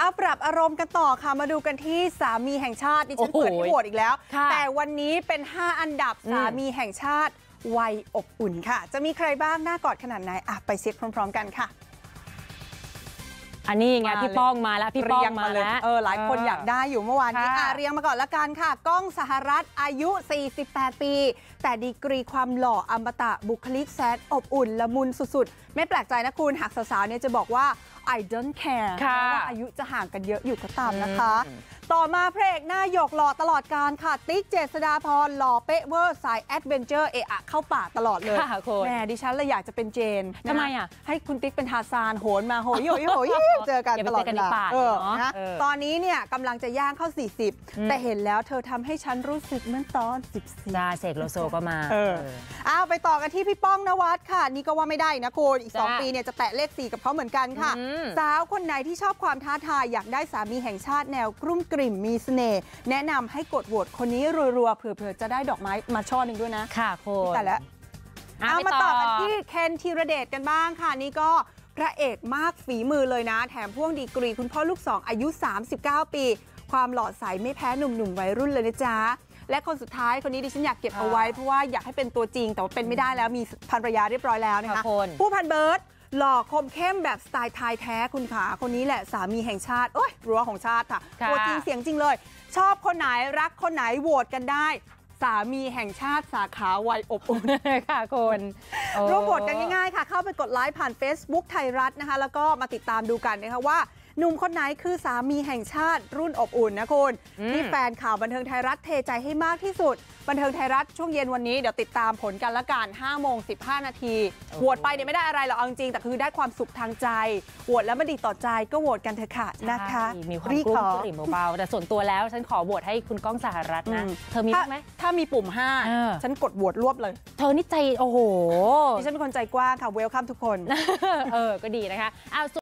เอาปรับอารมณ์กันต่อค่ะมาดูกันที่สามีแห่งชาติดิฉันเปิดให้โหวตอีกแล้วแต่วันนี้เป็น5อันดับสามีแห่งชาติวัยอบอุ่นค่ะจะมีใครบ้างน่ากอดขนาดไหนไปเช็คพร้อมๆกันค่ะอันนี้ไงพี่ป้องมาแล้วพี่ป้องมาแล้วหลายคนอยากได้อยู่เมื่อวานนี้เรียงมาก่อนละกันค่ะก้องสหรัฐอายุ48ปีแต่ดีกรีความหล่ออมตะบุคลิกแซดอบอุ่นละมุนสุดๆไม่แปลกใจนะคุณหากสาวๆเนี่ยจะบอกว่า I don't care ว่าอายุจะห่างกันเยอะอยู่ก็ตามนะคะต่อมาพระเอกหน้าหยกหล่อตลอดการค่ะติ๊กเจษฎาพรหล่อเป๊ะเวอร์สายแอดเวนเจอร์เข้าป่าตลอดเลยแหมดิฉันเลยอยากจะเป็นเจนทำไมให้คุณติ๊กเป็นทาซานโหนมาโหยเจอกันตลอดเวลาตอนนี้เนี่ยกำลังจะย่างเข้า40แต่เห็นแล้วเธอทำให้ฉันรู้สึกเหมือนตอน14 จ้าเสกโลโซก็มาไปต่อกันที่พี่ป้องนวัดค่ะนี่ก็ว่าไม่ได้นะคุณอีก2ปีเนี่ยจะแตะเลข4กับเขาเหมือนกันค่ะสาวคนไหนที่ชอบความท้าทายอยากได้สามีแห่งชาติแนวกรุ่มกริ่มมีเสน่ห์แนะนำให้กดโหวตคนนี้รัวๆเผื่อจะได้ดอกไม้มาช่อหนึ่งด้วยนะค่ะคุณแต่ละมาต่อกันที่เคนธีรเดชกันบ้างค่ะนี่ก็พระเอกมากฝีมือเลยนะแถมพ่วงดีกรีคุณพ่อลูก2อายุ39ปีความหล่อใสไม่แพ้หนุ่มๆวัยรุ่นเลยนะจ๊ะและคนสุดท้ายคนนี้ดิฉันอยากเก็บเอาไว้เพราะว่าอยากให้เป็นตัวจริงแต่ว่าเป็นไม่ได้แล้วมีภรรยาเรียบร้อยแล้วนะคะผู้พันเบิร์ดหล่อคมเข้มแบบสไตล์ไทยแท้คุณขาคนนี้แหละสามีแห่งชาติรั้วของชาติค่ะตัวจริงเสียงจริงเลยชอบคนไหนรักคนไหนโหวตกันได้สามีแห่งชาติสาขาวัยอบอุ่นค่ะคุณร่วมโหวตกันง่ายๆค่ะเข้าไปกดไลค์ผ่าน Facebook ไทยรัฐนะคะแล้วก็มาติดตามดูกันนะคะว่าหนุ่มคนไหนคือสามีแห่งชาติรุ่นอบอุ่นนะคุณที่แฟนข่าวบันเทิงไทยรัฐเทใจให้มากที่สุดบันเทิงไทยรัฐช่วงเย็นวันนี้เดี๋ยวติดตามผลกันละกัน5:15 นาทีโหวตไปเนี่ยไม่ได้อะไรหรอกเอาจริงแต่คือได้ความสุขทางใจโหวตแล้วมันดีต่อใจก็โหวตกันเถอะค่ะนะคะมีความกลุ้มกลิ่มเบาๆแต่ส่วนตัวแล้วฉันขอโหวตให้คุณก้องสหรัฐนะเธอมีไหมถ้ามีปุ่ม5ฉันกดโหวตรวบเลยเธอนี่ใจโอ้โหดิฉันเป็นคนใจกว้างค่ะเวลคัมทุกคนก็ดีนะคะ